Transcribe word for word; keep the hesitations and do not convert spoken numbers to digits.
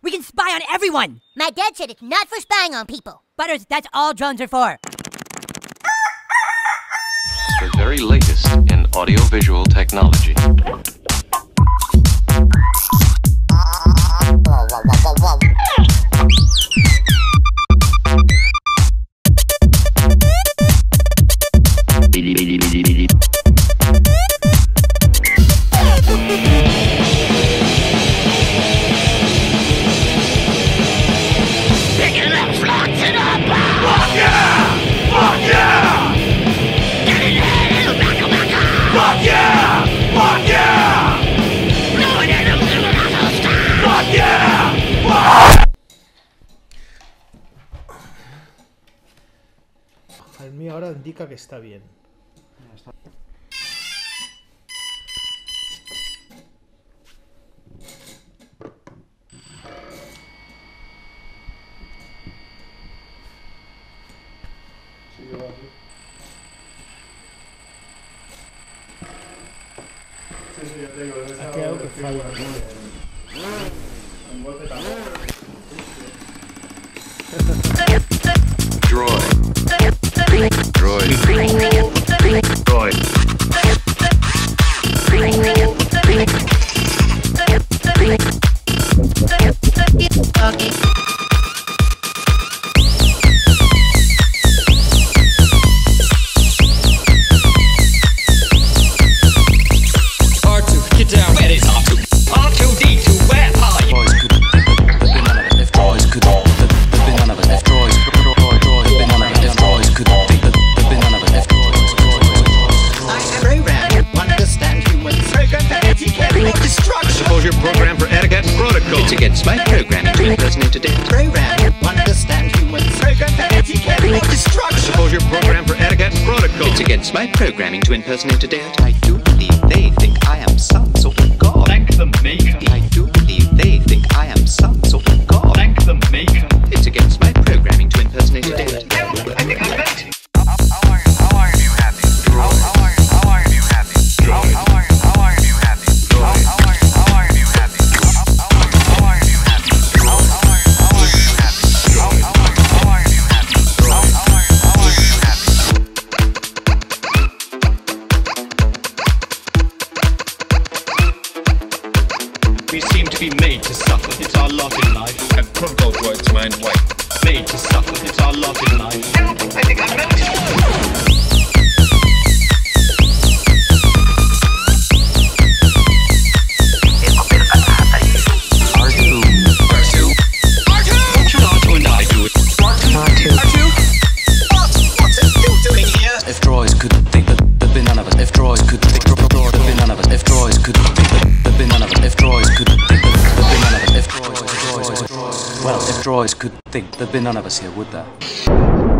We can spy on everyone! My dad said it's not for spying on people. Butters, that's all drones are for. The very latest in audiovisual technology. El mío ahora indica que está bien. Aquí hay algo que falla. Droid. Droid. Droid. R two, get down. Where is R two? R two D two, where are you? If droids could, there'd be none of it. If droids could, there'd be none of it. If droids could, there'd be none of it. If droids could, I am programmed to understand humans. Program for etiquette or destruction. Suppose you're programmed for etiquette and protocol. It's against my programming to impersonate a dead. Program to understand humans. Program for etiquette or destruction. Suppose you're programmed for etiquette and protocol. It's against my programming to impersonate a dead. I do believe they think I am some sort of god. Thank the maker. I do believe they think I am some sort of god. Thank the maker. It's against my programming to impersonate a dead. I think I'm ready. How long how long have you had these? How long how long have you had these? How long how long have you had these? How long how long have you had these? How long how long have you had these? How long how long have you had these? How long how long have you had these? How long how long have you had these? We seem to be made to suffer. It's our lot in life. And protocol droids mind white. Made to suffer. It's our lot in life. I think I'm ready. R two. R two. R two. What should R two and I do? R two. R two. R two. What? What are you doing here? If droids could think that there'd be none of it. If droids could think there'd be none of it. If droids could think that there'd be none of it. If droids could think that there'd be none of it. If droids, droids, droids. Well, if droids could think there'd be none of us here, would there?